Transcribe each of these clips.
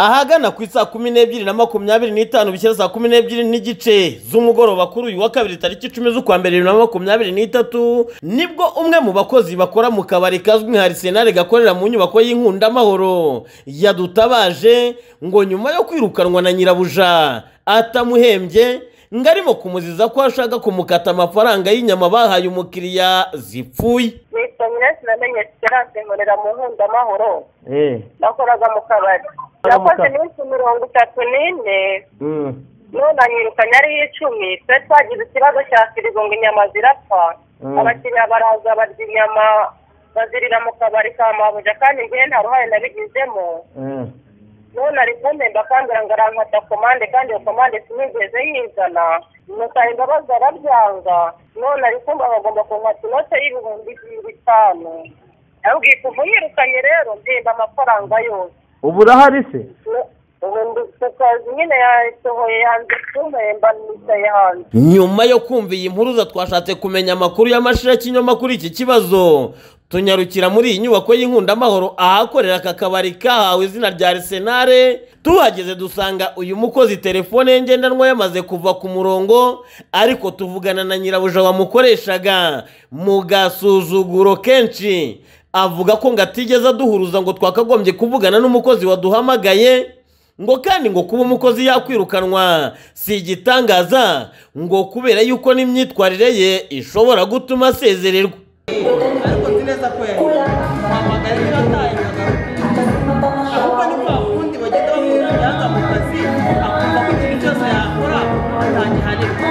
ahagana ku saa 12:25 bishyira saa 12 n'igice z'umugoroba kuri uyu wa kabiri tariki 10 z'ukwa mbere 2023 nibwo umwe mu bakozi bakora mu kabari kazwi nka Arsenal gakorera mu nyubako y'Inkundamahoro yadutabaje ngo nyuma yo kwirukanwa na nyirabuja atamuhembye ngarimo kumuziza ko ashaka kumukata amafaranga y'inyama bahaye umukiriya zipfuye. Namenye Esperance nkorera mu Nkundamahoro nakoraga mu kabari nakoze iminsi 34 none anyirukanye ari 10 twe twagize ikibazo cya firigo ngo inyama zirapfa abakiriya baraza barya inyama bazirira mu kabari ka mabuja kandi ngiye nta ruhare nabigizemo none ari kumpemba kandi arankata komande kandi iyo komande sinigeze yizana nuko imbabazi arabyanga none ari kumva bagomba kunkata inote y'ibihumbi 5 abwiye kuva yirukanye rero ndimba amafaranga yose. Ubu urahari se? Ubu tukazi nyine yasohoye hanze kumpemba nicaye hanze. Nyuma yo kumva iyi mpuruza twashatse kumenya amakuru y'amashira kinyoma kuri iki kibazo tunyarukira muri iyi nyubako y'Inkundamahoro ahakorera aka kabari kahawe izina rya Arsenal. Tuhageze dusanga uyu mukozi telefone ngendanwa yamaze kuva ku murongo ariko tuvugana na nyirabuja wamukoreshaga mu gasuzuguro kenshi avuga ko ngatigeze aduhuruza ngo twakagombye kuvugana n'umukozi waduhamagaye ngo kandi ngo kuba umukozi yakwirukanwa si igitangaza ngo kubera yuko n'imyitwarire ye ishobora gutuma asezererwa. Ariko nzi neza ko yahamagara niba atayingaga ahubwo ni kwa kundi bagenda bamujyana mu kazi akumva ko ikintu cyose yakora atangihanirwa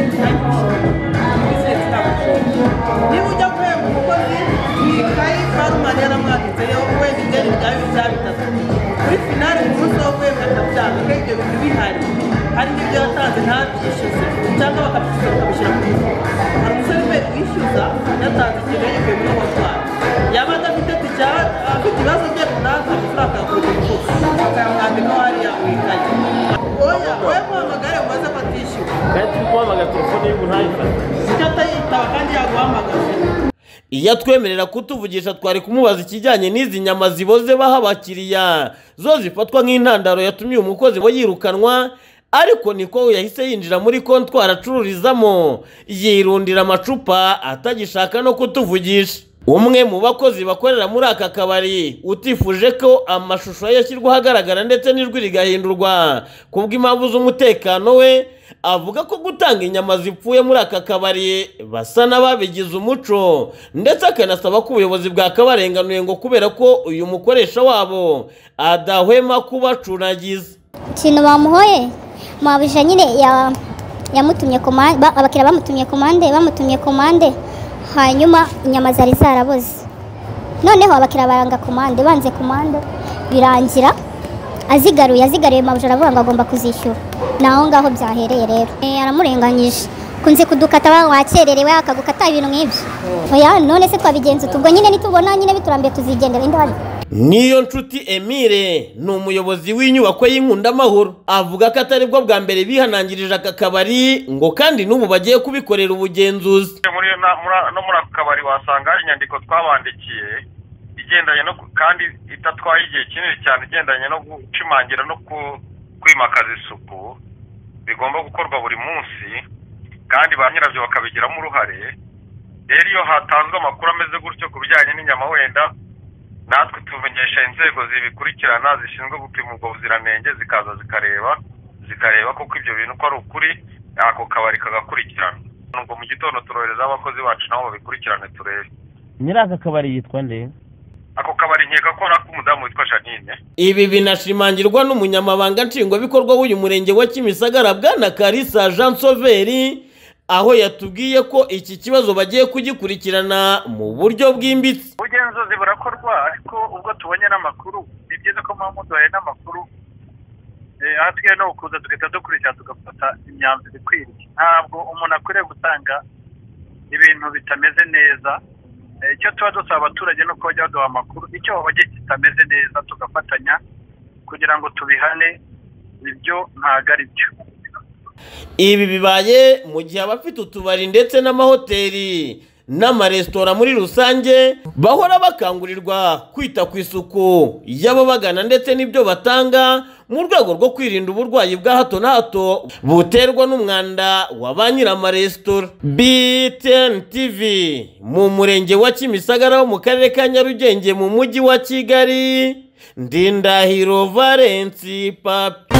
niba ujya kwemba umukozi mwikayi farumani yaramwanditseyo wenda ideni ryawe bya 3 kuri finali ku munsi wo kwemba akabyanga ko ibyo bintu bihari hari n'ibyo yatanze ntabyishyuze cyangwa bakabishyira ku mufuka. Hari umusore wishyuza yatanze ikintu yibwe muri hotwari yaba adafite afite ibibazo bye runaka amafaranga yakora umufuka bakayamwandikaho hariya mwikayi wowe muhamagare umaze ko atishyura kandi turi guhamagara telefone y'ubu ntayifate icyo atayitaba kandi yaguhamagaje. Iyo twemerera kutuvugisha twari kumubaza ikijyanye n'izi nyama ziboze baha abakiriya zo zifatwa nk'intandaro yatumye uyu mukozi we yirukanwa ariko niko yahise yinjira muri kontwari acururizamo yirundira amacupa atagishaka no kutuvugisha. Umwe mu bakozi bakorera muri aka kabari utifuje ko amashusho yashyirwa ahagaragara ndetse n'ijwi rigahindurwa kubw'impamvu z'umutekano we avuga ko gutanga inyama zipfuye muri aka kabari basa n'ababigize umuco ndetse akanasaba ko ubuyobozi bwakabarenganuye ngo kubera ko uyu mukoresha wabo adahwema kubacuragiza. Ikintu bamuhoye mabuje nyine yamutumye komande abakira bamutumye komande hanyuma inyama zari zaraboze noneho abakira baranga komande banze komande birangira azigariye mabuje aravuga ngo agomba kuzishyura naho ngaho byahereye rero aramurenganyije kunze kudukata wakererewe akagukata ibintu nk'ibyo oya none se twabigenza tubwo nyine nitubona nyine biturambiye tuzigendera indahari. Niyo nshuti Emile ni umuyobozi w'inyubako y'Inkundamahoro avuga ko atari bwo bwa mbere bihanangirije aka kabari ngo kandi n'ubu bagiye kubikorera ubugenzuzi. Muri ako kabari wasanga hari inyandiko twabandikiye igendanye no kandi itatwaye igihe kinini cyane igendanye no gucimangira no kwimakaza isuku bigomba gukorwa buri munsi kandi ba nyirabyo bakabigiramo uruhare. Rero iyo hatanzwe amakuru ameze gutyo ku bijyanye n'inyama wenda natwe tumenyesha inzego zibikurikirana zishinzwe gupima ubwo buziranenge zikaza zikareba koko ibyo bintu ko ari ukuri ako kabari kagakurikirana. Nubwo mu gitondo turohereza abakozi bacu nabo babikurikirane turebe. Nyiri aka kabari yitwa nde? Ako kabari nkeka ko ari umudamu witwa Janine. Ibi binashimangirwa n'umunyamabanga nshingwabikorwa w'uyu murenge wa Kimisagara Bwana Karisa Jean Sauveri aho yatubwiye ko iki kibazo bagiye kugikurikirana mu buryo bwimbitse. Ubugenzuzi burakorwa ariko ubwo tubonye n'amakuru ni byiza ko muduhaye n'amakuru aha twiye no kuza tugahita dukurikirana tugafata imyanzuro ikwiriye. Ntabwo umuntu akwiriye gutanga ibintu bitameze neza. Icyo tuba dusaba abaturage no bajya baduha amakuru icyo bagiye kitameze neza tugafatanya kugira ngo tubihane ibyo ntago ari byo. Ibi bibaye mu gihe abafite utubari ndetse n'amahoteli n'amaresitora muri rusange bahora bakangurirwa kwita ku isuku y'ababagana ndetse n'ibyo batanga mu rwego rwo kwirinda uburwayi bwa hato na hato buterwa n'umwanda wa ba nyir'amaresitora. BTN TV mu murenge wa Kimisagara wo mu karere ka Nyarugenge mu mujyi wa Kigali, Ndindahiro Valence Papi.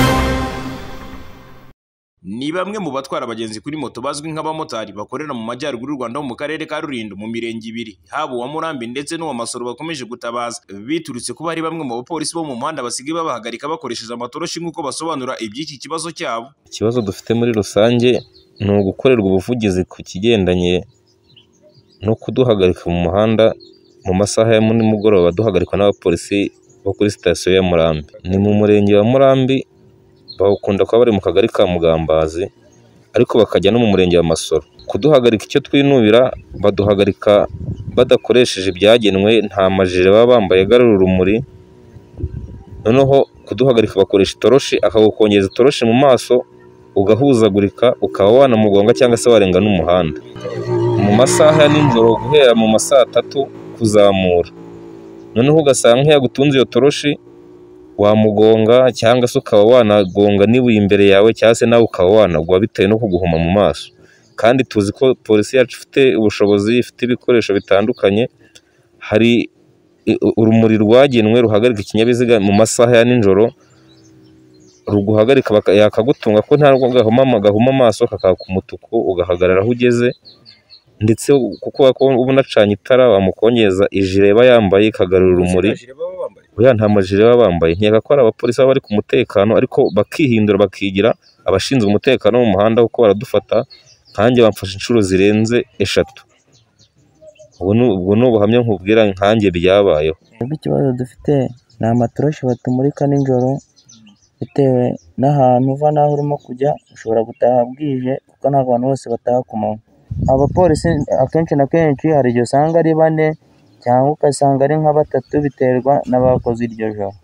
Ni bamwe mu batwara abagenzi kuri moto bazwi nk'abamotari bakorera mu majyaruguru y'u Rwanda mu karere ka Rulindo mu mirenge ibiri, haba uwa Murambi ndetse n'uwa Masoro, bakomeje gutabaza biturutse kuba hari bamwe mu bapolisi bo mu muhanda basigaye babahagarika bakoresheje amatoroshi nk'uko basobanura iby'iki kibazo cyabo. Ikibazo dufite muri rusange ni ugukorerwa ubuvugizi ku kigendanye no kuduhagarika mu muhanda mu masaha ya nimugoroba, duhagarikwa n'abapolisi bo kuri sitasiyo ya Murambi. Ni mu murenge wa Murambi, bakunda kuba bari mu kagari ka Mugambazi ariko bakajya no mu murenge wa Masoro. Kuduhagarika icyo twinubira, baduhagarika badakoresheje ibyagenwe, nta majire baba bambaye agarura urumuri, noneho kuduhagarika bakoresha itoroshi, akagukongeza itoroshi mu maso ugahuzagurika, ukaba wanamugonga cyangwa se warenga n'umuhanda. Mu masaha ya nijoro guhera mu masaa 3 kuzamura, noneho ugasanga nk'iyagutunze iyo toroshi wamugonga cyangwa se ukaba wanagonga nibuye imbere yawe cyangwa se nawe ukaba wanagwa bitewe no kuguhuma mu maso. Kandi tuzi ko polisi yacu ifite ubushobozi, ifite ibikoresho bitandukanye. Hari urumuri rwagenwe ruhagarika ikinyabiziga mu masaha ya nijoro, ruguhagarika yakagutunga ko nta gahuma amaso kakaka umutuku, ugahagarara aho ugeze, ndetse kuko ubu nacanye itara wamukongeza ijire aba yambaye ikagarura urumuri. Oya, nta majire baba bambaye. Nkeka ko ari abapolisi baba bari ku mutekano ariko bakihindura bakigira abashinzwe umutekano mu muhanda, kuko baradufata. Nkanjye bamfashe inshuro zirenze 3. Ubwo ni ubuhamya nkubwira nkanjye byabayeho. Ikibazo dufite ni amatoroshi batumurika nijoro, bitewe n'ahantu uva n'aho urimo kujya ushobora gutaha bwije kuko ntabwo abantu bose bataha ku manywa. Abapolisi akenshi na kenshi hari igihe usanga ari 4 cyangwa ugasanga ari nka 3, biterwa n'abakoze iryo joro.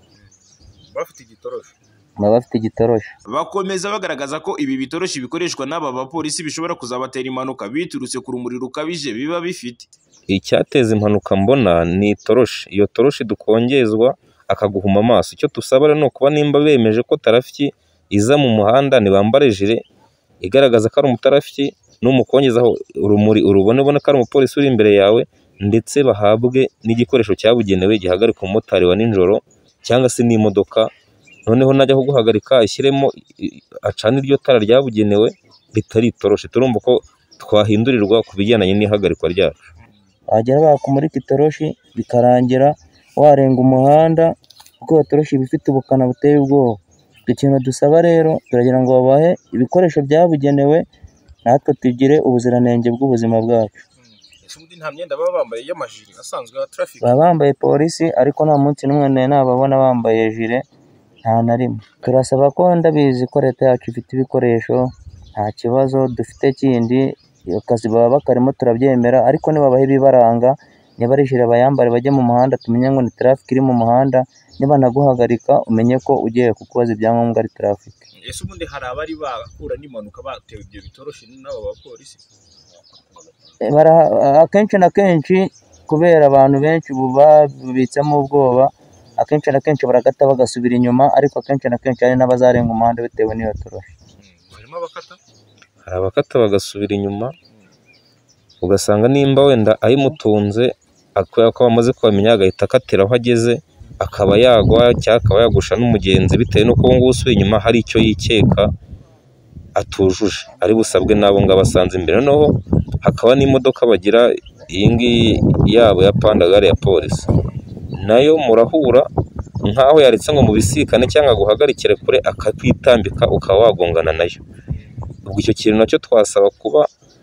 Bafite igitoroshi. Bakomeza bagaragaza ko ibi bitoroshi bikoreshwa n'aba bapolisi bishobora kuzabatera impanuka biturutse ku rumuri rukabije biba bifite. Icyateza impanuka mbona ni itoroshi. Iyo toroshi dukongezwa akaguhuma amaso. Icyo tusaba rero kuba nimba bemeje ko tarafiki iza mu muhanda ntibambare jire igaragaza ko ari umutarafiki, n'umukongezaho urumuri urubone ko ari umupolisi uri imbere yawe, ndetse bahabwe n'igikoresho cyabugenewe gihagarika umumotari wa nijoro cyangwa se n'imodoka. Noneho najya kuguhagarika ashyiremo acana iryo tara ryabugenewe ritari itoroshi. Turumva ko twahindurirwa ku bijyanye n'ihagarikwa ryacu. Bagera bakumurika itoroshi bikarangira warenga umuhanda kuko itoroshi bifite ubukana buteye ubwoba. Ikintu dusaba rero turagira ngo babahe ibikoresho byabugenewe, natwe tugire ubuziranenge bw'ubuzima bwacu. Nta myenda baba bambaye y'amajiri asanzwe ya traffic. Baba bambaye polisi ariko nta munsi n'umwe nababona bambaye jire, nta na rimwe. Turasaba ko ndabizi ko leta yacu ifite ibikoresho, nta kibazo dufite kindi, akazi baba bakarimo turabyemera, ariko nibabahe ibibaranga, niba ari jire bayambare bajye mu muhanda tumenye ngo ni traffic iri mu muhanda, niba naguhagarika umenye ko ugiye kukubaza ibyangombwa ari traffic. Ese ubundi hari abari bahura n'impanuka batewe ibyo bitoroshi n'abo bapolisi? Akenshi na kenshi kubera abantu benshi babitsemo ubwoba, akenshi na kenshi baragata bagasubira inyuma, ariko akenshi na kenshi hari n'abazarenga umuhanda bitewe n'iyo toroshi. Harimo abakata? Hari abakata bagasubira inyuma, ugasanga nimba wenda ayimutunze akora ko bamaze kubamenya agahita akatira aho ageze, akaba yagwa cyangwa akaba yagusha n'umugenzi bitewe n'uko uwo nguwo usubiye inyuma hari icyo yikeka atujuje ari busabwe n'abo ngabo asanze imbere. Noneho hakaba n'imodoka bagira iyi ngiyi yabo ya pandagare ya polisi, nayo murahura nkaho yaretse ngo mubisikane cyangwa guhagarikire kure akakwitambika ukaba wagongana nayo. Ubwo icyo kintu nacyo twasaba kuba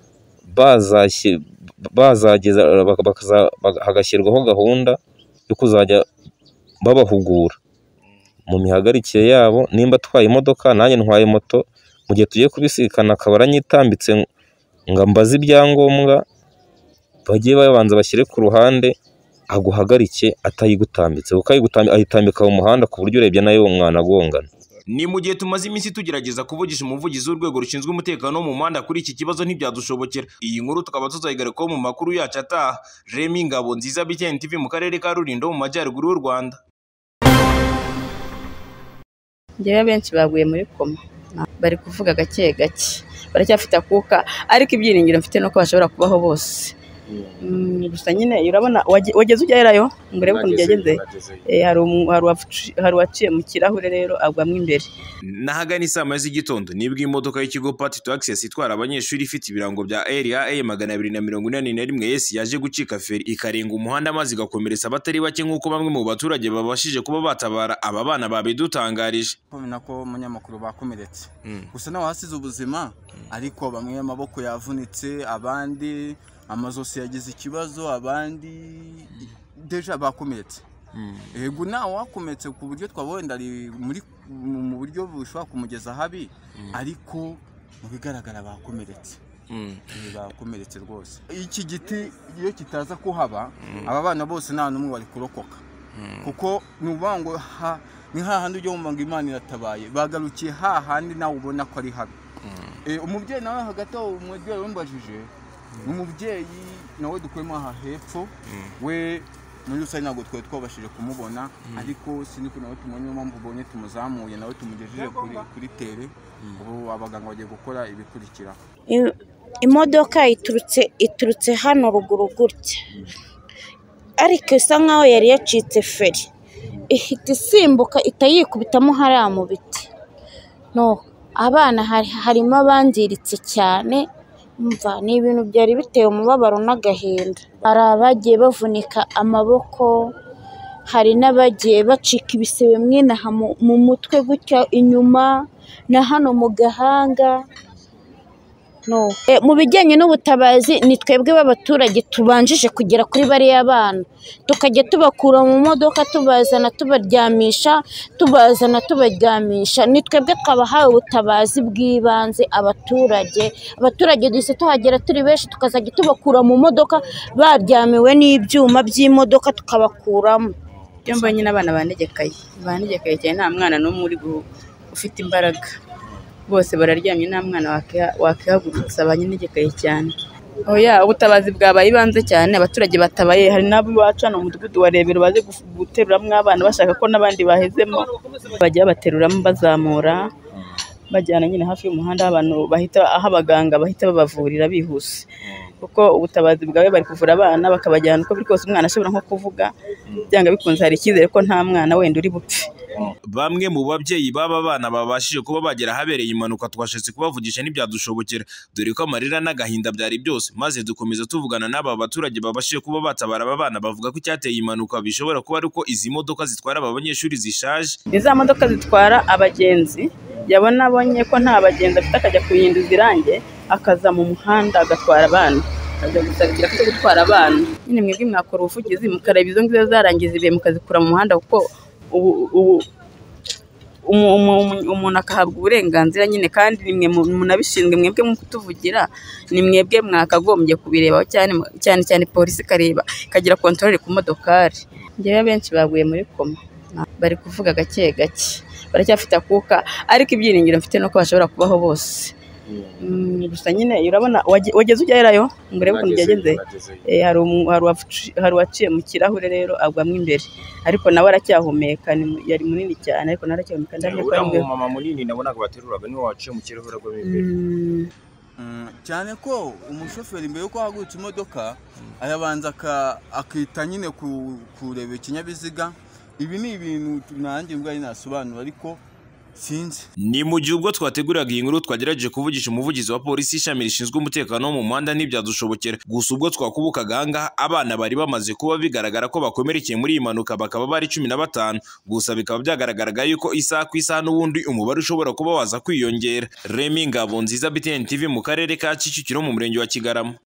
bazageza hagashyirwaho gahunda yo kuzajya babahugura mu mihagarikire yabo. Nimba atwaye imodoka nanjye ntwaye moto, mu gihe tugiye kubisikana akaba aranyitambitse ngo ambaze ibyangombwa, bagiye babanza bashyire ku ruhande aguhagarike atayigutambitse, kuko ayitambika mu muhanda ku buryo urebye nayo umwana agongana. Ni mu gihe tumaze iminsi tugerageza kuvugisha umuvugizi w'urwego rushinzwe umutekano wo mu muhanda kuri iki kibazo ntibyadushobokera. Iyi nkuru tukaba tuzayigarukaho mu makuru yacu ataha. Remy Ngabonziza, BTN TV mu karere ka Rulindo mu majyaruguru y'u Rwanda. ngewe benshi baguye muri koma bari kuvuga gake gake baracyafite akuka ariko ibyiringiro mfite nuko bashobora kubaho bose. Gusa nyine urabona wageze ujyayo ngo urebe ukuntu byagenze. Hari uwaciye mu kirahure rero agwamo imbere. Nahagana isaa moya z'igitondo nibwo imodoka y'ikigo Party to Access itwara abanyeshuri ifite ibirango bya RAA 241 yaje gucika feri ikarenga umuhanda maze igakomeretsa abatari bake nk'uko bamwe mu baturage babashije kuba batabara aba bana babidutangarije. Ko umunyamakuru bakomeretse gusa nawe hasize ubuzima ariko bamwe amaboko yavunitse abandi amazosi yagize ikibazo abandi deja bakomeretse. Yego nawe wakometse ku buryo twabonye ari mu buryo bushobora kumugeza habi ariko mu bigaragara bakomeretse. Bakomeretse rwose. Iki giti iyo kitaza kuhaba aba bana bose nta numwe bari kurokoka kuko nubango ni hahandi ujye wumva ngo Imana iratabaye bagarukiye hahandi nawe ubona ko ari habi. Umubyeyi nawe hagati aho umubyeyi wambajije umubyeyi nawe dukuyemo aha hepfo we muri rusange ntabwo twari twabashije kumubona ariko siniko nawe tumenya impamvu ubonye tumuzamuye nawe tumugejeje kuri tere ubu abaganga bagiye gukora ibikurikira. Imodoka iturutse hano ruguru gutya ariko isa nkaho yari yacitse feri ihita isimbuka itayikubitamo hariya mu biti. Abana harimo abangiritse cyane umva ni ibintu byari biteye umubabaro n'agahinda. Hari abagiye bavunika amaboko hari n'abagiye bacika ibisebe mwinaha mu mutwe gutya inyuma na hano mu gahanga. Mu bijyanye n'ubutabazi ni twebwe b'abaturage tubanjije kugera kuri bariya bana tukajya tubakura mu modoka tubazana tubaryamisha tubaryamisha. Ni twebwe twabahaye ubutabazi bw'ibanze abaturage duhise tuhagera turi benshi tukazajya tubakura mu modoka baryamiwe n'ibyuma by'imodoka tukabakuramo. Iyo mbonye n'abana banegekaye cyane nta mwana n'umwe ufite imbaraga bose bararyamye nta mwana wakihagurutsa abanyenegekaye cyane. Ubutabazi bwabaye ibanze cyane abaturage batabaye hari n'abo baca no mu mudugudu wa Rebero baje guteruramo abana bashaka ko n'abandi bahezemo bajya bateruramo bazamura bajyana nyine hafi y'umuhanda abantu aho abaganga bahita babavurira bihuse kuko ubutabazi bwawe bari kuvura abana bakabajyana uko biri kose umwana ashobora nko kuvuga byanga bikunze hari icyizere ko nta mwana wenda uri bupfe. Bamwe mu babyeyi baba bana babashije kuba bagera habereye impanuka twashatse kubavugisha n'ibyadushobokera dore ko amarira n'agahinda byari byose maze dukomeza tuvugana n'aba baturage babashije kuba batabara aba bana bavuga ko icyateye impanuka bishobora kuba ari uko izi modoka zitwara aba banyeshuri zishaje. Iza modoka zitwara abagenzi yabona abonye ko nta bagenzi afite akajya kuyihinduza irange akaza mu muhanda agatwara abana akajya gusabira ko gutwara abana. Nyine mwebwe mwakora ubuvugizi mukareba izo ngizo zarangiza ibihe mukazikura mu muhanda kuko umuntu akahabwa uburenganzira nyine kandi nimwe munabishinzwe mwebwe mu kutuvugira ni mwebwe mwakagombye kubirebaho cyane polisi ikareba ikagira kontrole ku modokari. Ngewe benshi baguye muri koma bari kuvuga gake gake baracyafite akuka ariko ibyiringiro mfite nuko bashobora kubaho bose. Gusa nyine urabona wageze ujyayo ngo urebe ukuntu byagenze. Hari uwaciye mu kirahure rero agwamo imbere ariko nawe aracyahumeka yari munini cyane ariko naracyahumeka ndabye ko ari mama munini nabonaga bateruraga niwe waciye mu kirahure agwamo imbere cyane ko umushoferi mbere yuko ahagurutse imodoka ayabanza akita nyine kureba ikinyabiziga. Ibi ni ibintu nanjye mbwa nasobanura ariko sinzi. Ni mu gihe ubwo twateguraga iyi nkuru twagerageje kuvugisha umuvugizi wa polisi ishami rishinzwe umutekano wo mu muhanda n'ibyadushobokera gusa ubwo twakubukaga ahangaha abana bari bamaze kuba bigaragara ko bakomerekeye muri iyi mpanuka bakaba bari 15 gusa bikaba byagaragaraga yuko isaha ku isaha n'ubundi umubare ushobora kuba waza kwiyongera. Remy Ngabonziza, BTN TV mu karere ka Kicukiro mu murenge wa Kigarama.